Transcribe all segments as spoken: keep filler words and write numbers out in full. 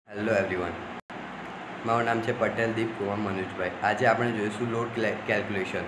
Hello everyone, મારું નામ છે પટેલ દીપ કુમાર મનોજભાઈ. આજે આપણે જોઈશું લોડ કેલ્ક્યુલેશન.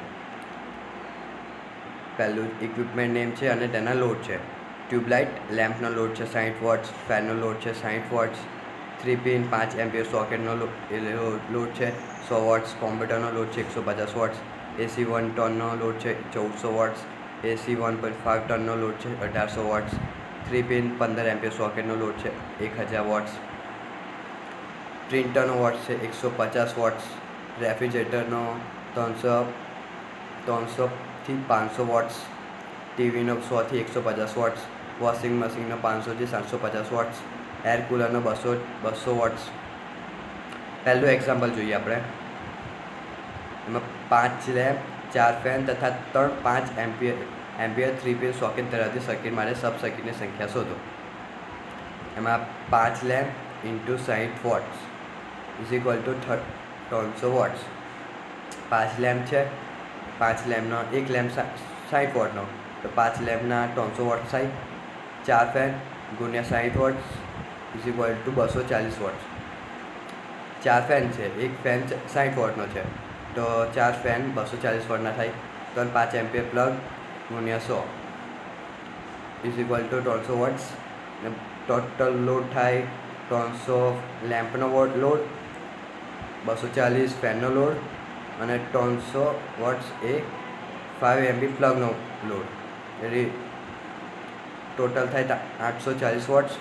પહેલું ઇક્વિપમેન્ટ નેમ છે અને તેના લોડ છે. ટ્યુબલાઇટ લેમ્પનો લોડ છે સાઠ વોટ્સ, ફેનનો લોડ છે સાઠ વોટ્સ, થ્રી પિન પાંચ એમ્પિયર સોકેટનો લોડ છે સો વોટ્સ, કોમ્પ્યુટરનો લોડ છે એકસો પચાસ વોટ્સ, એસી વન ટનનો લોડ છે ચૌદસો watts, AC one point five ટનનો લોડ છે અઢારસો વોટ્સ, થ્રી પિન પંદર એમ્પિયર સોકેટનો લોડ છે એક હજાર વોટ્સ, પ્રિન્ટરનો વોટ્સ છે એકસો પચાસ વોટ્સ, રેફ્રિજરેટરનો ત્રણસો ત્રણસોથી પાંચસો વોટ્સ, ટીવીનો સોથી એકસો પચાસ વોટ્સ, વોશિંગ મશીનનો પાંચસોથી સાતસો પચાસ વોટ્સ, એર કુલરનો બસો બસો વોટ્સ. પહેલું એક્ઝામ્પલ જોઈએ આપણે. એમાં પાંચ લેમ્પ, ચાર ફેન તથા ત્રણ પાંચ ampere ampere three pin socket ધરાવતી સર્કિટ માટે સબ સર્કિટની સંખ્યા શોધો. એમાં પાંચ લેમ્પ ઇન્ટુ સાઠ વોટ્સ ઇઝ ઇક્વલ ટુ ત્રણસો વોટ્સ. પાંચ લેમ્પ છે, પાંચ લેમ્પનો એક લેમ્પ સાઠ વોટનો, તો પાંચ લેમ્પના ત્રણસો વોટ થાય. ચાર ફેન ગુણ્યા સાઠ વોટ્સ ઇઝ ઇક્વલ ટુ બસો ચાલીસ વોટ્સ. ચાર ફેન છે, એક ફેન સાઠ વોટનો છે, તો ચાર ફેન બસો ચાલીસ વોટના થાય. ત્રણ પાંચ એમ્પિયર પ્લગ ગુણ્યા સો ઇઝ ઇક્વલ ટુ ત્રણસો વોટ્સ. ટોટલ લોડ થાય ત્રણસો લેમ્પનો વોટ લોડ, બસો ચાલીસ ફેનનો લોડ અને ત્રણસો વોટ્સ એ ફાઇવ એમબી પ્લગનો લોડ. એટલે ટોટલ થાય આઠસો ચાલીસ વોટ્સ.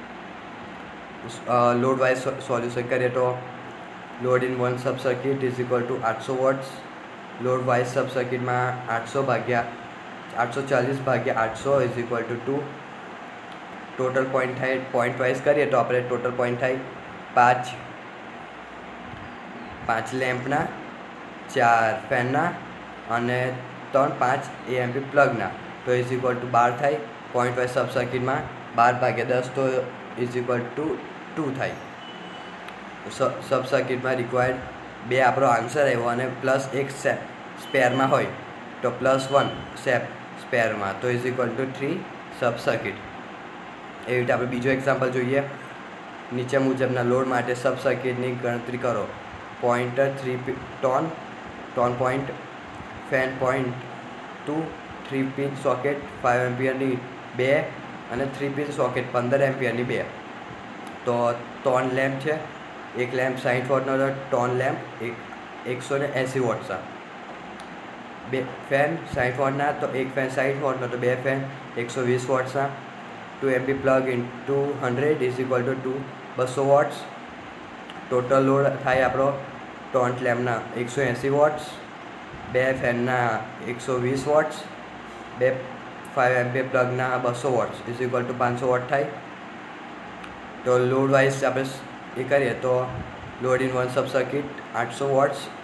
લોડ વાઇઝ સોલ્યુશન કરીએ તો load in one sub circuit is equal to આઠસો વોટ્સ. લોડ વાઇઝ સબ સર્કિટમાં આઠસો ભાગ્યા આઠસો ચાલીસ ભાગ્યા આઠસો is equal to two. Total point થાય, પોઈન્ટ વાઇઝ કરીએ તો આપણે ટોટલ પોઈન્ટ થાય પાંચ પાંચ લેમ્પના, ચાર ફેનના અને ત્રણ પાંચ એએમપી પ્લગના, તો ઇઝ ઇક્વલ ટુ બાર થાય. પોઈન્ટ વાઇઝ સબ સર્કિટમાં બાર ભાગ્યા દસ તો ઇઝ ઇક્વલ ટુ ટુ થાય. સબ સર્કિટમાં રિક્વાયર્ડ બે આપણો આન્સર આવ્યો અને પ્લસ એક સ્પેરમાં હોય તો પ્લસ વન સેપ સ્પેરમાં, તો is equal to three sub circuit. એવી રીતે આપણે બીજો એક્ઝામ્પલ જોઈએ. નીચે મુજબના લોડ માટે સબ સર્કિટની ગણતરી કરો. Pointer three ton ton point, fan point two, three pin socket five એમ્પિયરની બે અને થ્રી પિન સોકેટ પંદર એમ્પિયરની બે. તો ત્રણ લેમ્પ છે, એક લેમ્પ સાઠ વોટનો હતો, ત્રણ લેમ્પ એક એકસો ને એંસી વોટના. બે ફેન સાઠ વોટના, તો એક ફેન સાઠ વોટનો, તો બે ફેન એકસો વીસ વોટ્સના. Two amp plug in two hundred is equal to two બસો વોટ્સ. ટોટલ લોડ થાય આપણો ત્રણ લેમ્પના એકસો એંસી વોટ્સ, બે ફેનના એકસો વીસ વોટ્સ, બે ફાઇવ એમ્પિયર પ્લગના બસો વોટ્સ ઇઝ ઇક્વલ ટુ પાંચસો વોટ થાય. તો લોડ વાઇઝ આપણે એ કરીએ તો load in one sub circuit આઠસો વોટ્સ